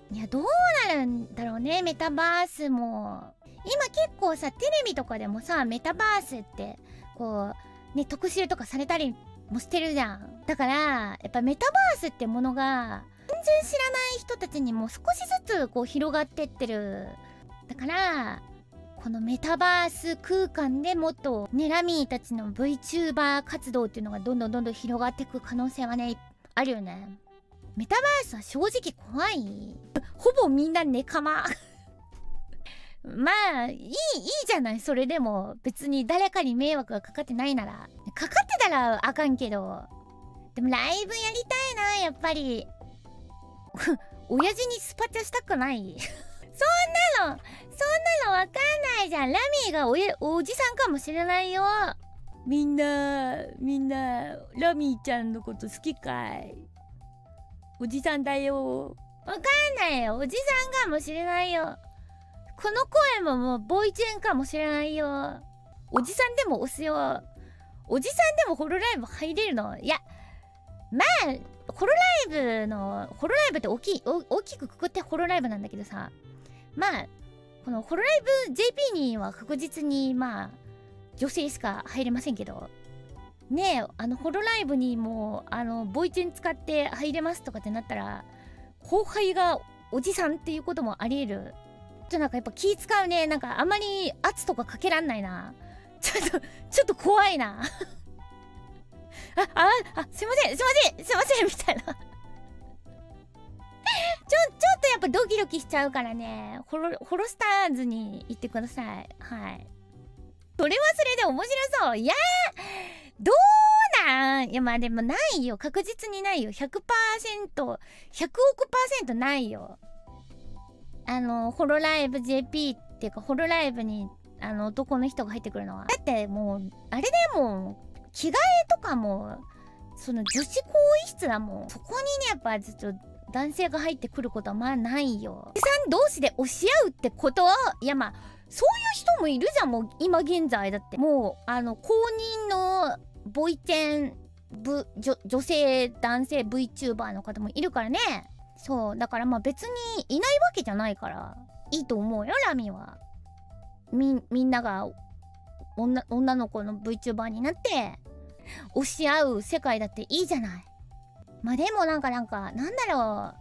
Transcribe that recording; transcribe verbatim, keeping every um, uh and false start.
いや、どうなるんだろうね、メタバースも。今結構さ、テレビとかでもさ、メタバースってこうね、特集とかされたりもしてるじゃん。だからやっぱメタバースってものが全然知らない人たちにも少しずつこう広がってってる。だからこのメタバース空間でもっとね、ラミーたちの VTuber 活動っていうのがどんどんどんどん広がっていく可能性はね、あるよね。メタバースは正直怖い。ほぼみんなネカマ。まあいいいいじゃない。それでも別に誰かに迷惑がかかってないなら。かかってたらあかんけど、でもライブやりたいな、やっぱり。親父にスパチャしたくない。そんなのそんなのわかんないじゃん。ラミーがおやおじさんかもしれないよ。みんなみんなラミーちゃんのこと好きかい。おじさんだよ。わかんないよ。おじさんかもしれないよ。この声ももうボイチェンかもしれないよ。おじさんでも押すよ。おじさんでもホロライブ入れるの？いや、まあホロライブのホロライブって大きい大きくくくってホロライブなんだけどさ、まあこのホロライブ ジェーピー には確実にまあ女性しか入れませんけどねえ、あのホロライブにもあのボイチェン使って入れますとかってなったら後輩がおじさんっていうこともあり得る。ちょっとなんかやっぱ気使うね。なんかあんまり圧とかかけらんないな。ちょっとちょっと怖いな。あああ、すいませんすいませんすいませんみたいな。ちょちょっとやっぱドキドキしちゃうからね。ホロホロスターズに行ってください。はい。それはそれで面白そう。いやー、どうなん？いやまあでもないよ。確実にないよ。ひゃくパーセント、ひゃくおくパーセントないよ。あのホロライブ ジェーピー っていうかホロライブにあの男の人が入ってくるのはだってもうあれでも着替えとかもその女子更衣室だもん。そこにねやっぱちょっと男性が入ってくることはまあないよ。おじさん同士で押し合うってことは、いやまあそういう人もいるじゃん。もう今現在だってもうあの公認のボイチェンブ女女性男性 VTuber の方もいるからね。そうだからまあ別にいないわけじゃないからいいと思うよ。ラミはみみんなが女女の子の VTuber になって押し合う世界だっていいじゃない。まあでもなんかなんかなんだろ